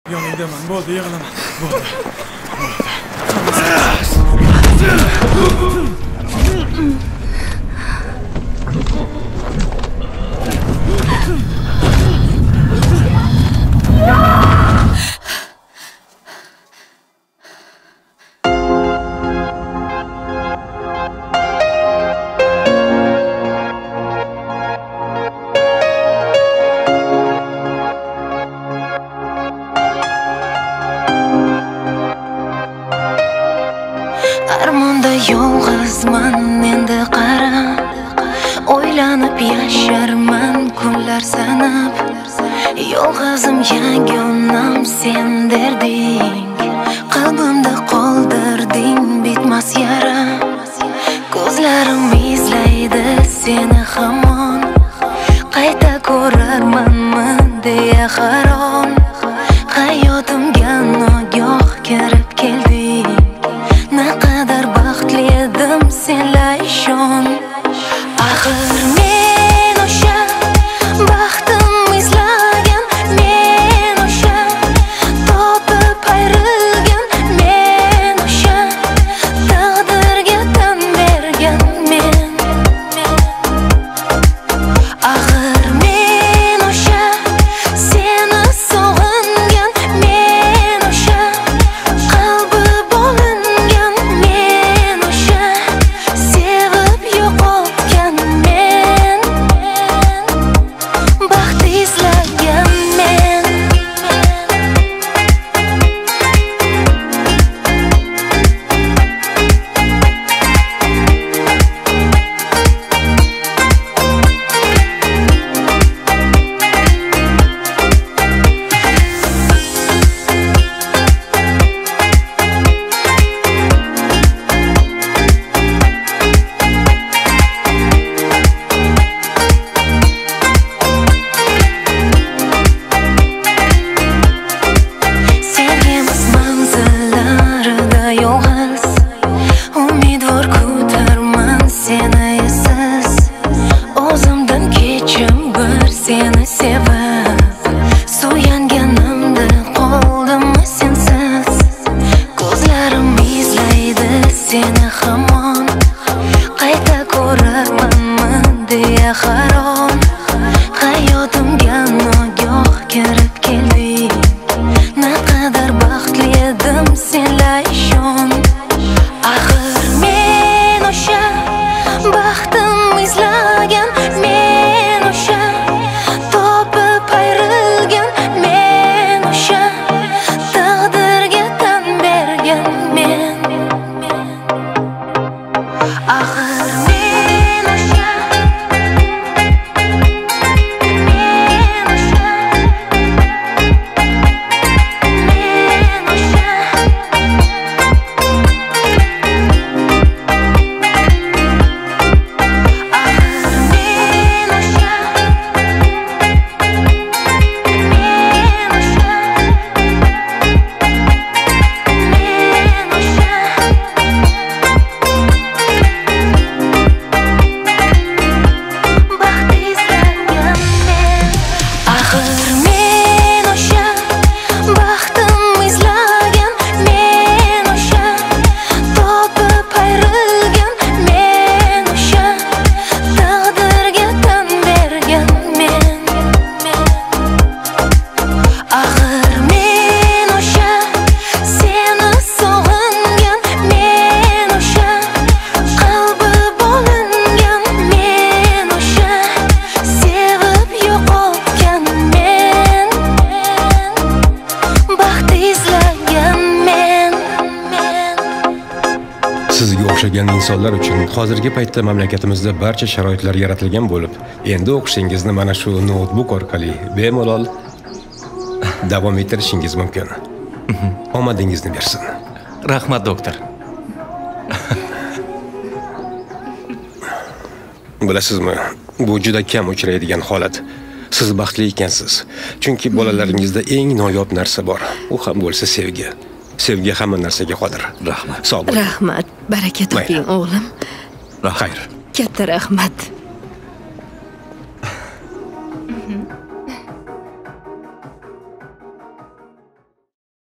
Yoningdaman, bo'ldi, yig'laman. Bo'ldi. Armonda yolg'izman endi qara, o'ylanib yasharman kunlar sanab. Yolg'izim yagonam sen derding, qalbimda qoldirding bitmas yara. Ko'zlarim izlaydi seni hamon, qayta ko'rarmanmi deya haron. Hayotimga nogoh kirib kelding, naqadar baxtli edim senla ishon. Axir men o'sha baxtim izlagan, men o'sha topib ayrilgan, men o'sha taqdirga tan bergan men. Axir men o'sha seni sog'ingan, men o'sha qalbi bo'lingan, men o'sha sevib yo'qotgan men, baxt izlagan men. Sevgimiz manzillarida yolg'iz, umidvor kutarman seni esiz. O'zimdan kechim bir seni sevib, suyanganimda qoldimmi sensiz. Ko'zlarim izlaydi seni hamon, qayta ko'rarmanmi deya haron. Hayotimga nogoh kirib kelding, naqadar baxtli edim senla ishon. Axir men o'sha baxtim izlagan, men o'sha topib ayrilgan, men o'sha taqdirga tan bergan men. Axir men o'sha Sizga o'xshagan insonlar uchun hozirgi paytda mamlakatimizda barcha sharoitlar yaratilgan bo'lib, endi o'qishingizni mana shu noutbuk orqali bemalol davom ettirishingiz mumkin. Omadingizni bersin. Rahmat doktor. Bilasizmi, bu juda kam uchraydigan holat. Siz baxtli ekansiz. Chunki bolalaringizda eng noyob narsa bor. U ham bo'lsa sevgi. Sevgi hamma narsaga qodir. Rahmat. Sog' bo'ling. Rahmat, baraka toping o'g'lim. Xayr. Katta rahmat.